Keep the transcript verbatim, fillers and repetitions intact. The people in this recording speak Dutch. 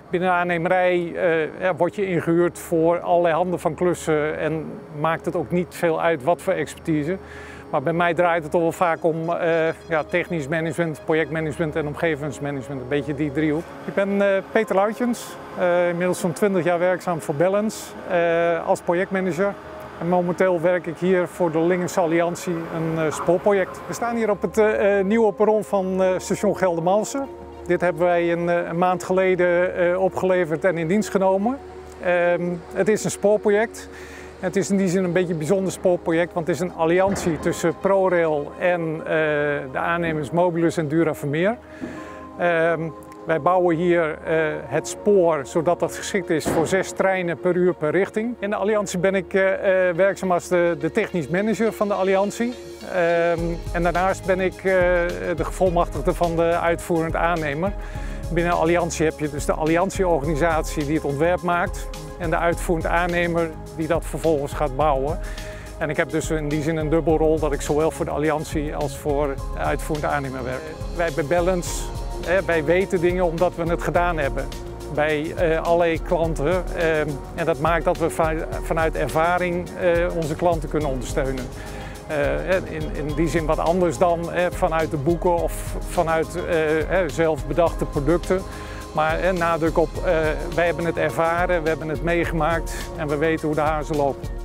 Binnen de aannemerij uh, ja, word je ingehuurd voor allerlei handen van klussen en maakt het ook niet veel uit wat voor expertise. Maar bij mij draait het toch wel vaak om uh, ja, technisch management, projectmanagement en omgevingsmanagement. Een beetje die driehoek. Ik ben uh, Peter Luitjens, uh, inmiddels zo'n twintig jaar werkzaam voor Bellens uh, als projectmanager. En momenteel werk ik hier voor de Lingense Alliantie, een uh, spoorproject. We staan hier op het uh, nieuwe perron van uh, station Geldermalsen. Dit hebben wij een, een maand geleden uh, opgeleverd en in dienst genomen. Uh, het is een spoorproject. Het is in die zin een beetje een bijzonder spoorproject, want het is een alliantie tussen ProRail en uh, de aannemers Mobilus en Duravermeer. Uh, wij bouwen hier uh, het spoor zodat dat geschikt is voor zes treinen per uur per richting. In de alliantie ben ik uh, uh, werkzaam als de, de technisch manager van de alliantie. Uh, en daarnaast ben ik uh, de gevolmachtigde van de uitvoerend aannemer. Binnen de alliantie heb je dus de alliantieorganisatie die het ontwerp maakt en de uitvoerend aannemer die dat vervolgens gaat bouwen. En ik heb dus in die zin een dubbelrol dat ik zowel voor de alliantie als voor de uitvoerend aannemer werk. Wij bij Bellens, hè, wij weten dingen omdat we het gedaan hebben bij uh, allerlei klanten. Uh, en dat maakt dat we vanuit ervaring uh, onze klanten kunnen ondersteunen. Uh, in, in die zin wat anders dan eh, vanuit de boeken of vanuit uh, eh, zelf bedachte producten. Maar eh, nadruk op, uh, wij hebben het ervaren, we hebben het meegemaakt en we weten hoe de hazen lopen.